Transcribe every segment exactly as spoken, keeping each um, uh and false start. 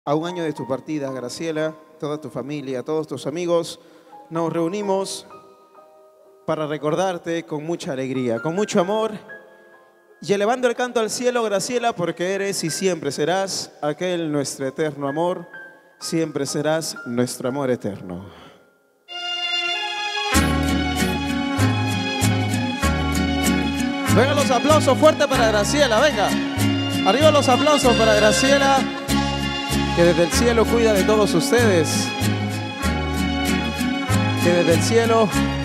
A un año de tu partida, Graciela, toda tu familia, todos tus amigos, nos reunimos para recordarte con mucha alegría, con mucho amor y elevando el canto al cielo, Graciela, porque eres y siempre serás aquel nuestro eterno amor, siempre serás nuestro amor eterno. Venga los aplausos fuertes para Graciela, venga. Arriba los aplausos para Graciela, que desde el cielo cuida de todos ustedes. Que desde el cielo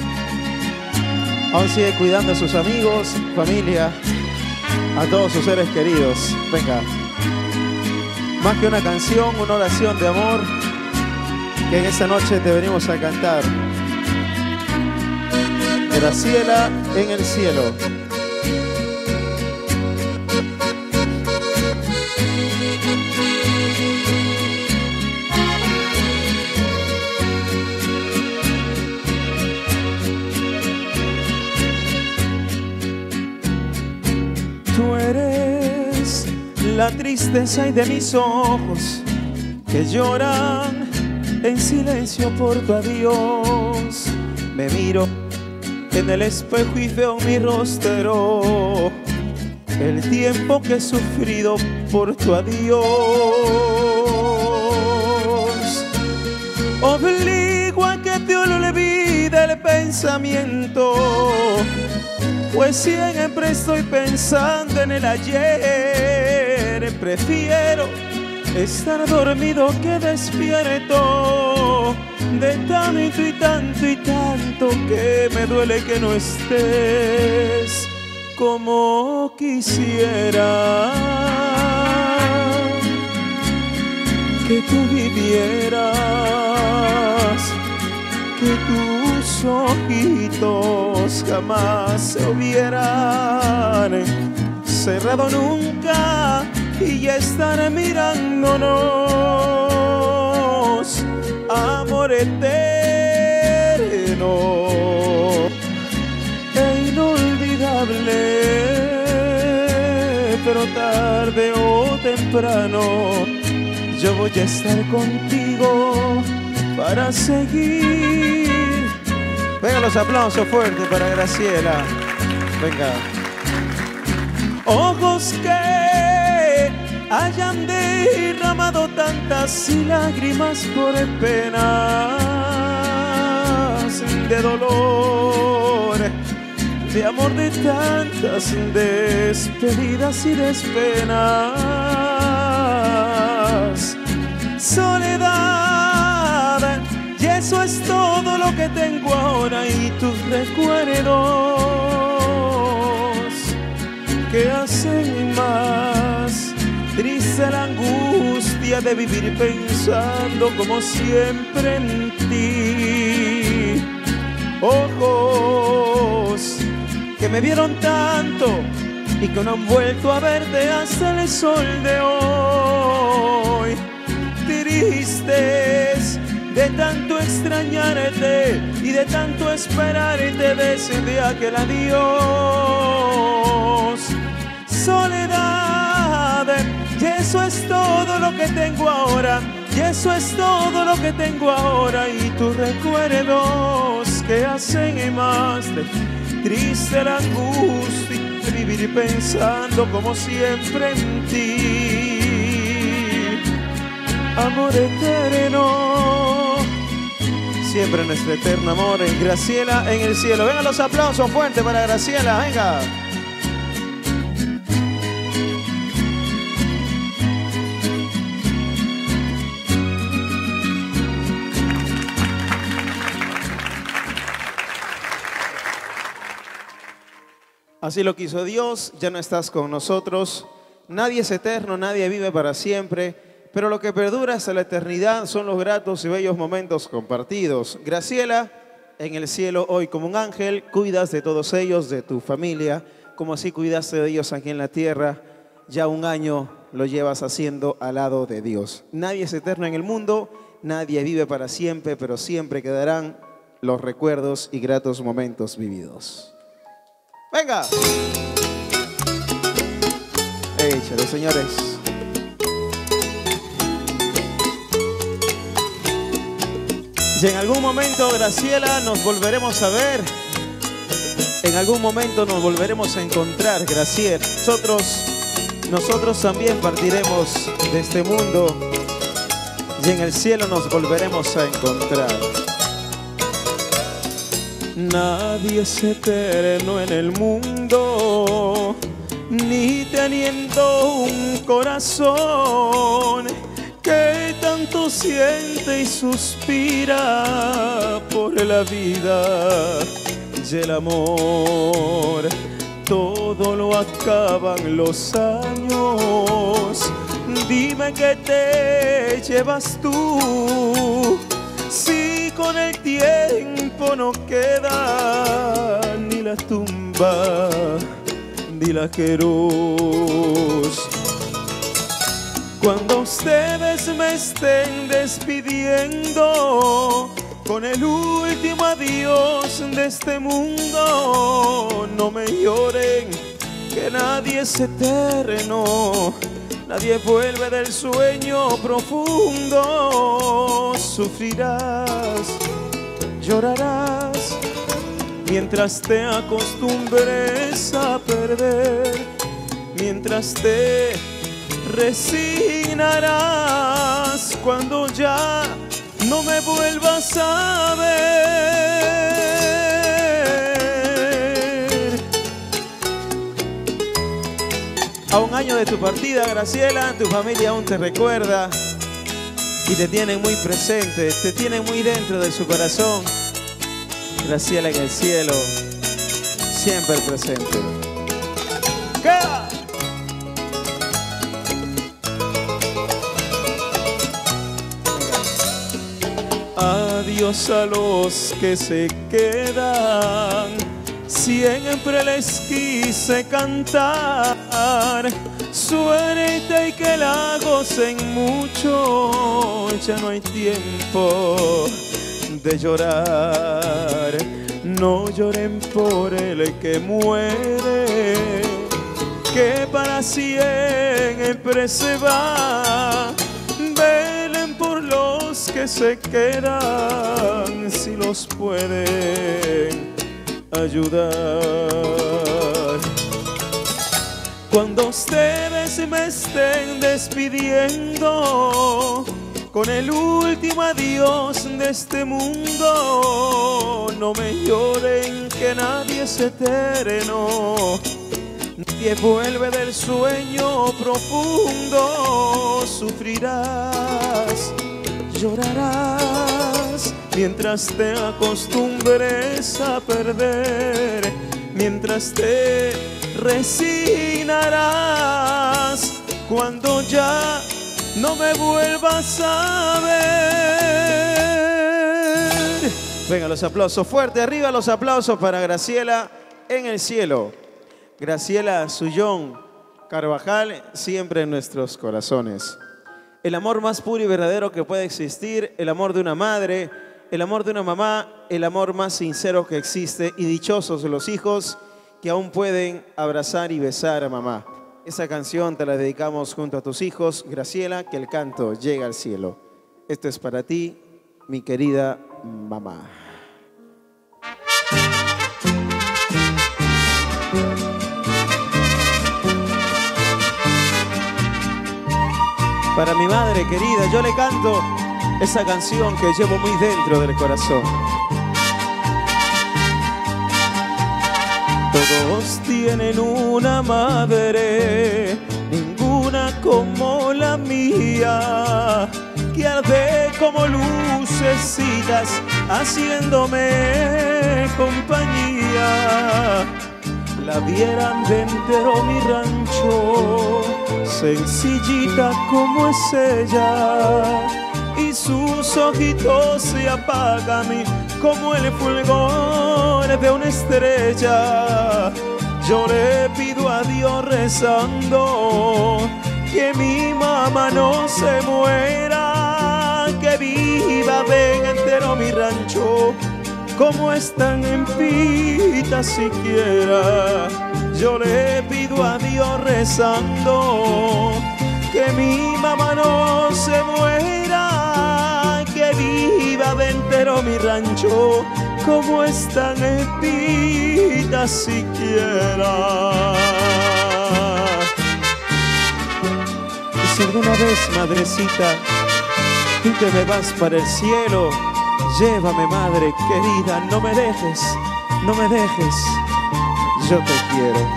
aún sigue cuidando a sus amigos, familia, a todos sus seres queridos. Venga. Más que una canción, una oración de amor que en esta noche te venimos a cantar. Graciela en el cielo. Tú eres la tristeza y de mis ojos que lloran en silencio por tu adiós. Me miro en el espejo y veo mi rostro, el tiempo que he sufrido por tu adiós. Obligo a que te olvide el pensamiento, pues siempre estoy pensando en el ayer. Prefiero estar dormido que despierto, de tanto y tanto y tanto que me duele que no estés como quisiera que tú vivieras, que tus ojitos jamás se hubieran cerrado nunca y ya estar mirándonos, amor eterno e inolvidable, pero tarde o temprano yo voy a estar contigo para seguir. Venga los aplausos fuertes para Graciela. Venga. Ojos que hayan derramado tantas lágrimas por penas de dolor, de amor, de tantas despedidas y despenas. Soledad, y eso es todo lo que tengo ahora, y tus recuerdos que hacen más triste la angustia de vivir pensando como siempre en ti. Ojos que me vieron tanto y que no han vuelto a verte hasta el sol de hoy. Tristes de tanto extrañarte y de tanto esperarte desde aquel adiós. Soledad, y eso es todo lo que tengo ahora, y eso es todo lo que tengo ahora, y tus recuerdos que hacen más triste la angustia de vivir pensando como siempre en ti, amor eterno, siempre nuestro eterno amor en Graciela en el cielo. Vengan los aplausos fuertes para Graciela, venga. Así lo quiso Dios, ya no estás con nosotros. Nadie es eterno, nadie vive para siempre, pero lo que perdura hasta la eternidad son los gratos y bellos momentos compartidos. Graciela, en el cielo hoy como un ángel, cuidas de todos ellos, de tu familia, como así cuidaste de ellos aquí en la tierra. Ya un año lo llevas haciendo al lado de Dios. Nadie es eterno en el mundo, nadie vive para siempre, pero siempre quedarán los recuerdos y gratos momentos vividos. ¡Venga! Échale, señores. Y en algún momento, Graciela, nos volveremos a ver. En algún momento nos volveremos a encontrar, Graciela. Nosotros, nosotros también partiremos de este mundo y en el cielo nos volveremos a encontrar. Nadie es eterno en el mundo, ni teniendo un corazón que tanto siente y suspira por la vida y el amor. Todo lo acaban los años. Dime que te llevas tú, si con el tiempo no queda ni la tumba ni la queruz. Cuando ustedes me estén despidiendo con el último adiós de este mundo, no me lloren, que nadie es eterno, nadie vuelve del sueño profundo. Sufrirás, llorarás, mientras te acostumbres a perder, mientras te resignarás cuando ya no me vuelvas a ver. A un año de tu partida, Graciela, tu familia aún te recuerda y te tienen muy presente, te tienen muy dentro de su corazón. Graciela en el cielo, siempre presente. ¿Qué? Adiós a los que se quedan, siempre les quise cantar. Suerte y que la gocen mucho, ya no hay tiempo de llorar. No lloren por el que muere, que para siempre se va. Velen por los que se quedan, si los pueden ayudar. Cuando ustedes me estén despidiendo con el último adiós de este mundo, no me lloren, que nadie es eterno, nadie vuelve del sueño profundo. Sufrirás, llorarás, mientras te acostumbres a perder, mientras te resignarás cuando ya no me vuelvas a ver. Venga, los aplausos fuerte, arriba los aplausos para Graciela en el cielo. Graciela Sullón Carvajal, siempre en nuestros corazones. El amor más puro y verdadero que puede existir, el amor de una madre, el amor de una mamá, el amor más sincero que existe, y dichosos los hijos que aún pueden abrazar y besar a mamá. Esa canción te la dedicamos junto a tus hijos, Graciela, que el canto llega al cielo. Esto es para ti, mi querida mamá. Para mi madre querida, yo le canto esa canción que llevo muy dentro del corazón. Todos tienen una madre, ninguna como la mía, que arde como lucecitas, haciéndome compañía. La vieran de entero mi rancho, sencillita como es ella, y sus ojitos se apagan como el fulgor de una estrella. Yo le pido a Dios rezando que mi mamá no se muera, que viva de entero mi rancho, como están en pita siquiera. Yo le pido a Dios rezando que mi mamá no se muera, que viva de entero entero mi rancho, como es tan espita siquiera. Y si alguna vez, madrecita, tú te me vas para el cielo, llévame, madre querida, no me dejes, no me dejes, yo te quiero.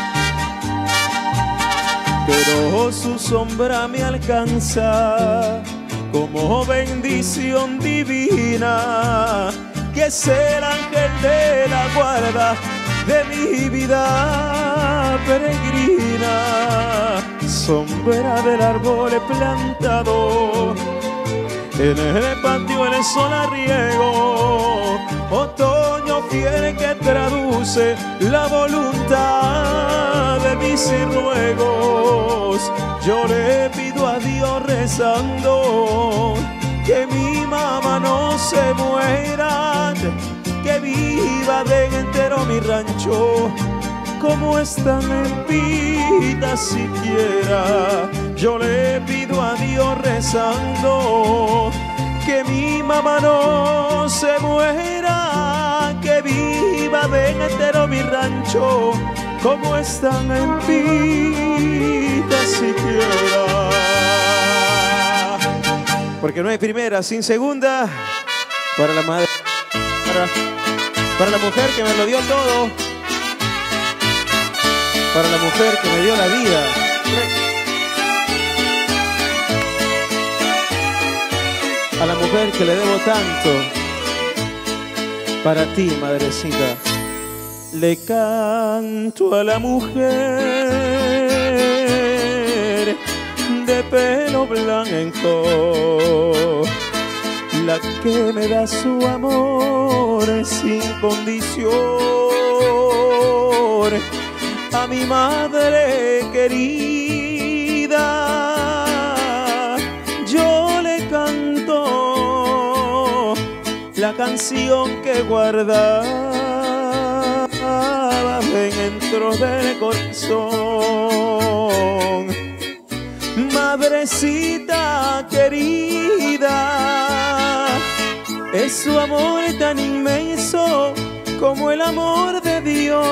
Pero su sombra me alcanza como bendición divina, que es el ángel de la guarda de mi vida peregrina. Sombra del árbol plantado en el patio, el sol a riego, otoño fiel que traduce la voluntad de mis ruegos. Yo le pido a Dios rezando que mi mamá no se muera, que viva de entero mi rancho, como es tan espita siquiera. Yo le pido a Dios rezando que mi mamá no se muera, que viva de entero mi rancho, como es tan espita siquiera. Porque no hay primera sin segunda. Para la madre, para, para la mujer que me lo dio todo, para la mujer que me dio la vida, a la mujer que le debo tanto, para ti, madrecita. Le canto a la mujer de pelo blanco, la que me da su amor sin condición. A mi madre querida yo le canto la canción que guardaba dentro del corazón. Madrecita querida, es su amor tan inmenso como el amor de Dios.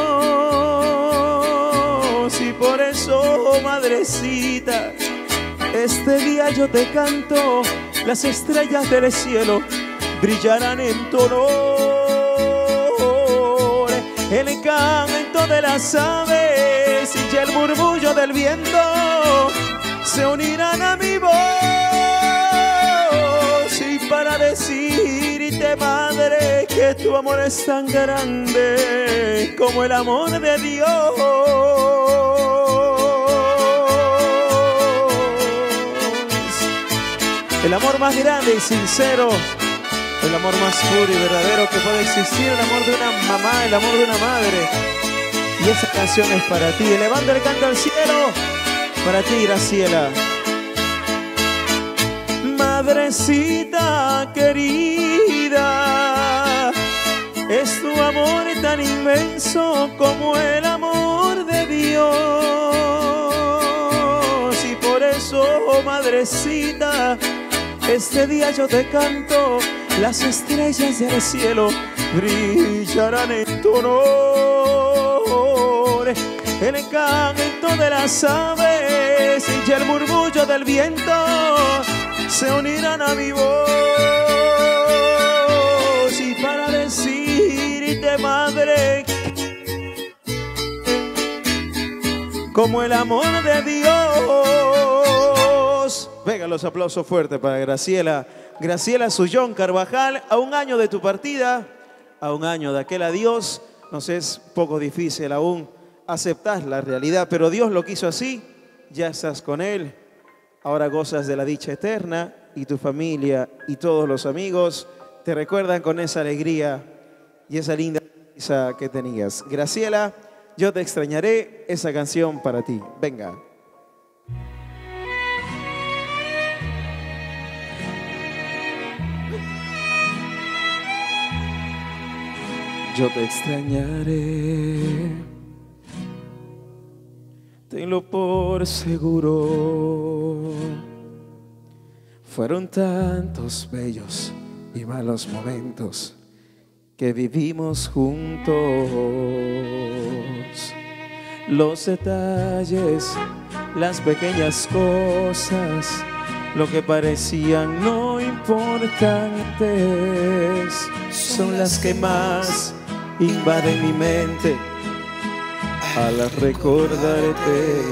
Y por eso, madrecita, este día yo te canto, las estrellas del cielo brillarán en tu honor. El canto de las aves y el murmullo del viento se unirán a mi voz, y para decirte, madre, que tu amor es tan grande como el amor de Dios. El amor más grande y sincero, el amor más puro y verdadero que puede existir, el amor de una mamá, el amor de una madre. Y esa canción es para ti. Elevando el canto al cielo, para ti, Graciela. Madrecita querida, es tu amor tan inmenso como el amor de Dios. Y por eso, madrecita, este día yo te canto, las estrellas del cielo brillarán en tu honor. El canto de las aves y el murmullo del viento se unirán a mi voz, y para decirte, madre, como el amor de Dios. Venga, los aplausos fuertes para Graciela. Graciela Sullón Carvajal, a un año de tu partida, a un año de aquel adiós, nos es poco difícil aún aceptar la realidad, pero Dios lo quiso así, ya estás con Él, ahora gozas de la dicha eterna, y tu familia y todos los amigos te recuerdan con esa alegría y esa linda sonrisa que tenías. Graciela, yo te extrañaré, esa canción para ti. Venga. Yo te extrañaré, tenlo por seguro. Fueron tantos bellos y malos momentos que vivimos juntos. Los detalles, las pequeñas cosas, lo que parecían no importantes, son las que más invaden mi mente al recordarte.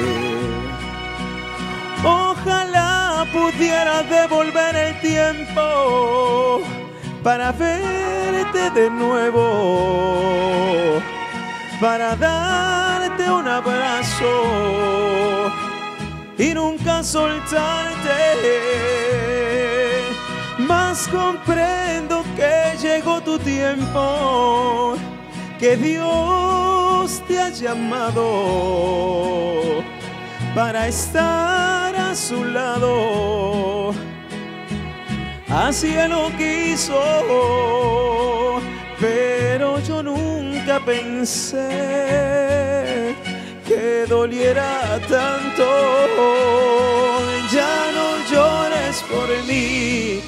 Ojalá pudiera devolver el tiempo para verte de nuevo, para darte un abrazo y nunca soltarte. Mas comprendo que llegó tu tiempo, que Dios te ha llamado para estar a su lado. Así Él lo quiso, pero yo nunca pensé que doliera tanto. Ya no llores por mí,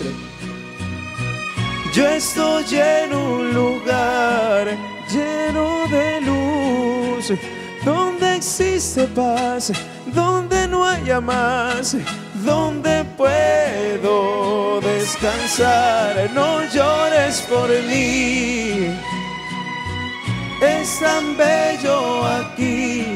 yo estoy en un lugar lleno de luz, donde existe paz, donde no haya más, donde puedo descansar. No llores por mí, es tan bello aquí.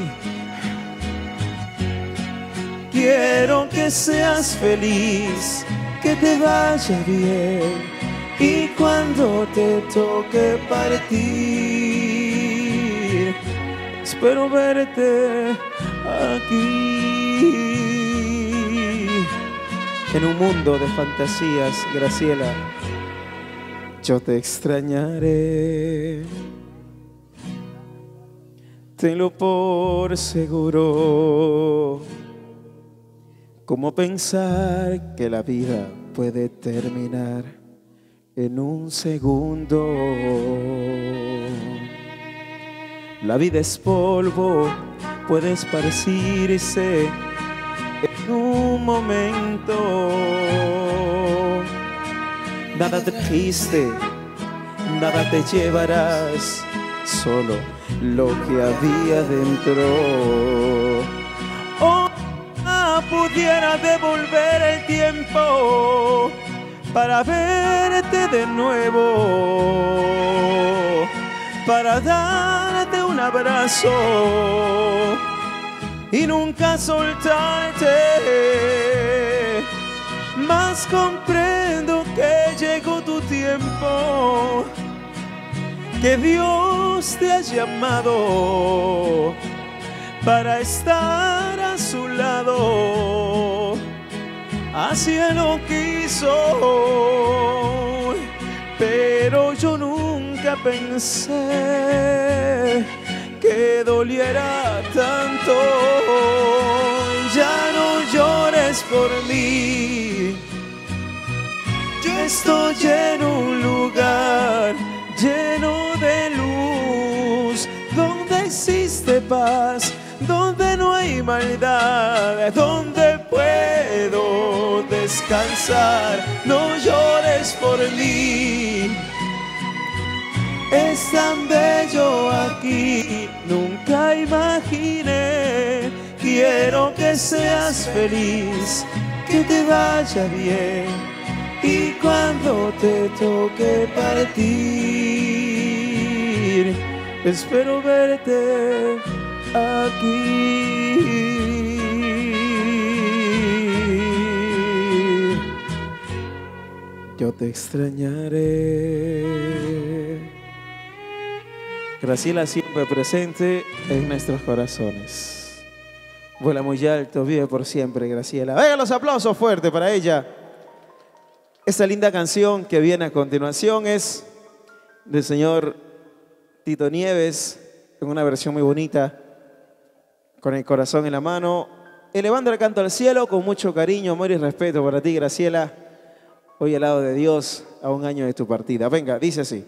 Quiero que seas feliz, que te vaya bien, y cuando te toque partir, espero verte aquí. En un mundo de fantasías, Graciela, yo te extrañaré. Tenlo por seguro. ¿Cómo pensar que la vida puede terminar en un segundo? La vida es polvo, puede esparcirse en un momento. Nada te triste, nada te llevarás, solo lo que había dentro. Oh, pudiera devolver el tiempo para verte de nuevo, para darte un abrazo y nunca soltarte. Mas comprendo que llegó tu tiempo, que Dios te ha llamado para estar a su lado. Así Él lo quiso, pero yo nunca pensé que doliera tanto. Ya no llores por mí, yo estoy en un lugar lleno de luz, donde existe paz, donde no hay maldad, donde puedo descansar. No llores por mí, es tan bello aquí. Nunca imaginé, quiero que seas feliz, que te vaya bien, y cuando te toque partir, espero verte aquí. Yo te extrañaré. Graciela siempre presente en nuestros corazones. Vuela muy alto, vive por siempre, Graciela. Venga, los aplausos fuertes para ella. Esta linda canción que viene a continuación es del señor Tito Nieves, en una versión muy bonita, con el corazón en la mano, elevando el canto al cielo con mucho cariño, amor y respeto para ti, Graciela, hoy al lado de Dios, a un año de tu partida. Venga, dice así.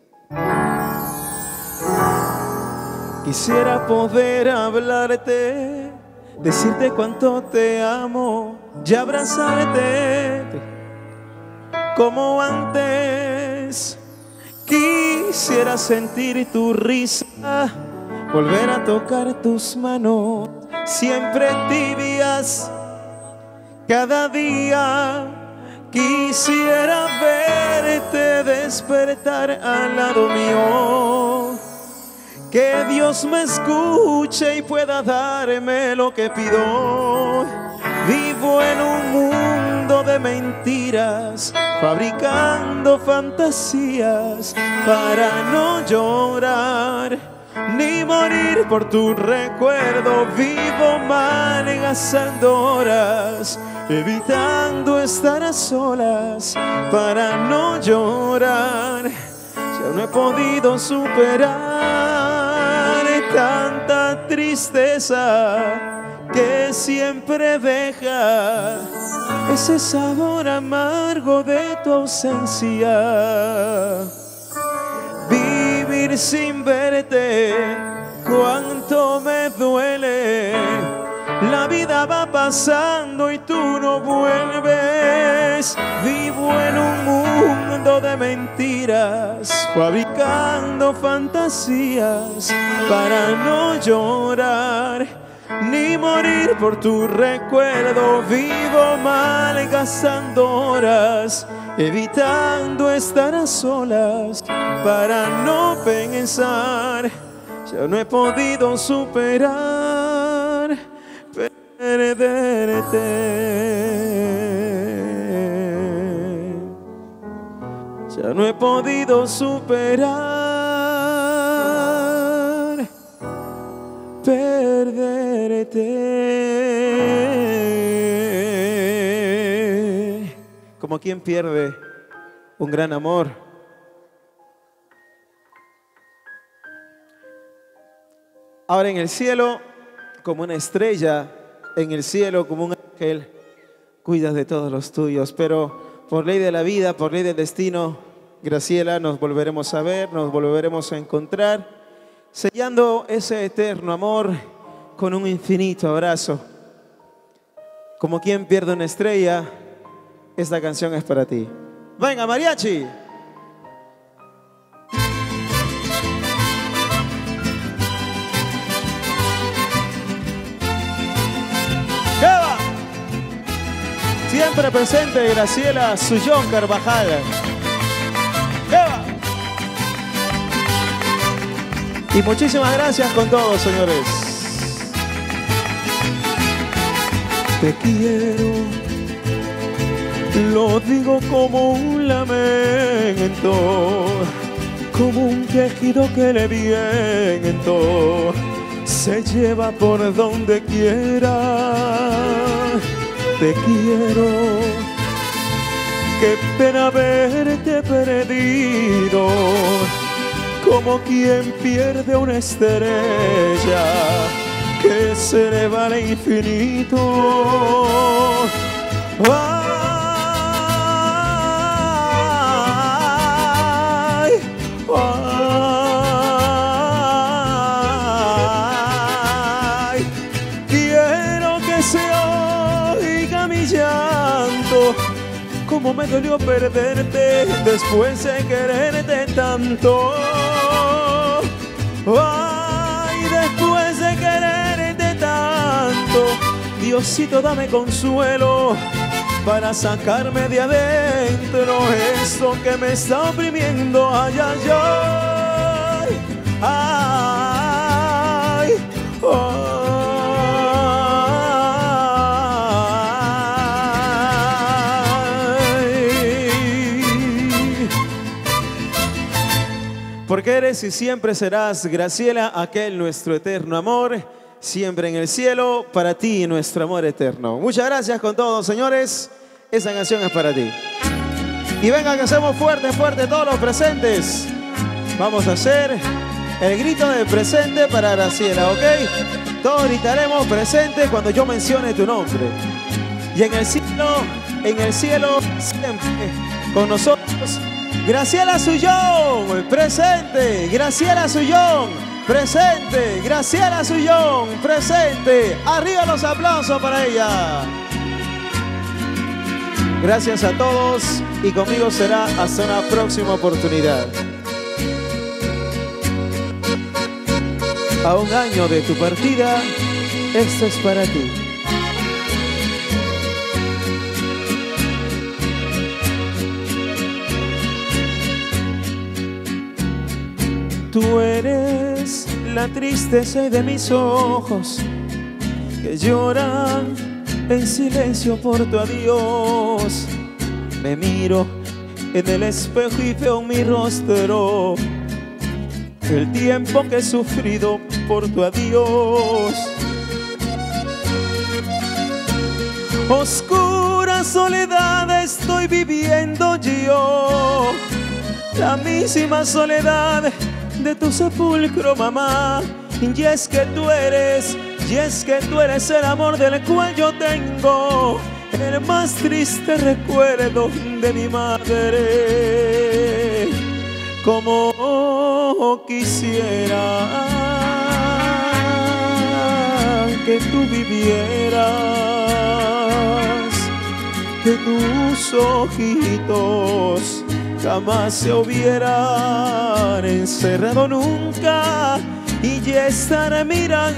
Quisiera poder hablarte, decirte cuánto te amo y abrazarte, como antes. Quisiera sentir tu risa, volver a tocar tus manos, siempre tibias, cada día. Quisiera verte despertar al lado mío, que Dios me escuche y pueda darme lo que pido. Vivo en un mundo de mentiras, fabricando fantasías para no llorar ni morir por tu recuerdo. Vivo malgastando horas, evitando estar a solas para no llorar. Ya no he podido superar tanta tristeza que siempre deja ese sabor amargo de tu ausencia. Vivir sin verte, cuánto me duele. La vida va pasando y tú no vuelves. Vivo en un mundo de mentiras, fabricando fantasías para no llorar ni morir por tu recuerdo. Vivo malgastando horas, evitando estar a solas para no pensar. Ya no he podido superar perderte. Ya no he podido superar perderte. Como quien pierde un gran amor. Ahora en el cielo, como una estrella, en el cielo como un ángel, cuidas de todos los tuyos. Pero por ley de la vida, por ley del destino, Graciela, nos volveremos a ver, nos volveremos a encontrar, sellando ese eterno amor con un infinito abrazo. Como quien pierde una estrella, esta canción es para ti. Venga, mariachi. ¿Qué va? Siempre presente Graciela Sullón Carvajal. ¿Qué va? Y muchísimas gracias con todos, señores. Te quiero, lo digo como un lamento, como un quejido que le viento se lleva por donde quiera. Te quiero, qué pena haberte perdido, como quien pierde una estrella que se eleva al infinito. Ay, ay, quiero que se oiga mi llanto, como me dolió perderte después de quererte tanto. Ay, después de quererte tanto, Diosito, dame consuelo para sacarme de adentro esto que me está oprimiendo. Ay, ay, ay, ay, ay. Porque eres y siempre serás, Graciela, aquel nuestro eterno amor, siempre en el cielo, para ti nuestro amor eterno. Muchas gracias con todos, señores. Esa canción es para ti. Y venga que hacemos fuerte, fuerte todos los presentes. Vamos a hacer el grito de presente para Graciela, ¿ok? Todos gritaremos presente cuando yo mencione tu nombre. Y en el cielo, en el cielo, siempre con nosotros, Graciela Sullón, presente. Graciela Sullón, presente. Graciela Sullón, presente. Arriba los aplausos para ella. Gracias a todos y conmigo será hasta una próxima oportunidad. A un año de tu partida, esto es para ti. Tú eres la tristeza de mis ojos que lloran en silencio por tu adiós. Me miro en el espejo y veo mi rostro el tiempo que he sufrido por tu adiós. Oscura soledad estoy viviendo yo, la misma soledad de tu sepulcro, mamá. Y es que tú eres, y es que tú eres el amor del cual yo tengo el más triste recuerdo de mi madre. Como quisiera que tú vivieras, que tus ojitos jamás se hubieran encerrado nunca y ya estar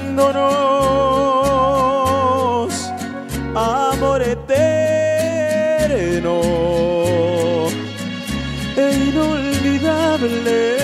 mirándonos. Amor eterno e inolvidable,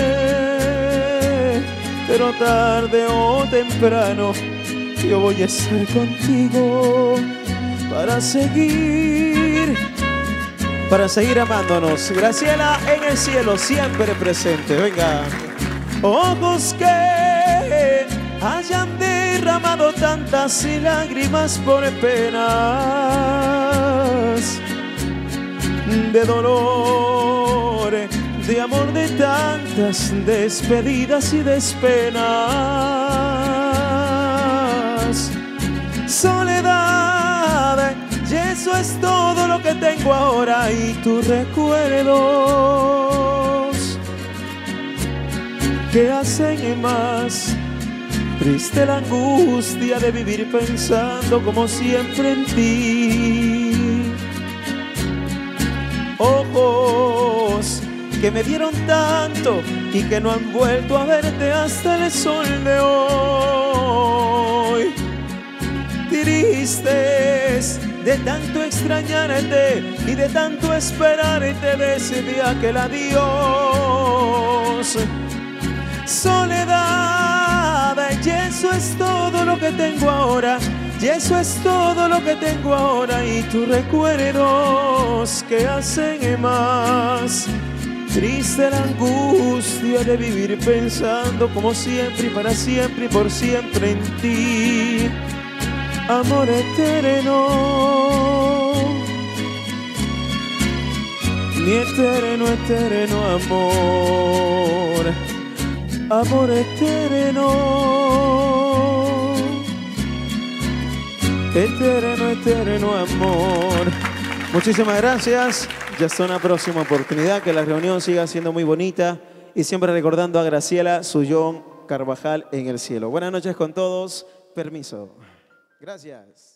pero tarde o temprano yo voy a estar contigo para seguir, para seguir amándonos. Graciela en el cielo, siempre presente. Venga. Ojos que hayan derramado tantas lágrimas por penas de dolor, de amor, de tantas despedidas y despenas. Soledad, y eso es todo lo que tengo ahora, y tus recuerdos que hacen más triste la angustia de vivir pensando como siempre en ti. Ojos que me dieron tanto y que no han vuelto a verte hasta el sol de hoy. Tristes de tanto extrañarte y de tanto esperarte desde aquel adiós. Soledad, y eso es todo lo que tengo ahora, y eso es todo lo que tengo ahora, y tus recuerdos que hacen más triste la angustia de vivir pensando como siempre y para siempre y por siempre en ti. Amor eterno, mi eterno, eterno amor. Amor eterno, eterno, eterno amor. Muchísimas gracias. Ya hasta una próxima oportunidad. Que la reunión siga siendo muy bonita. Y siempre recordando a Graciela Sullón Carvajal en el cielo. Buenas noches con todos. Permiso. Gracias.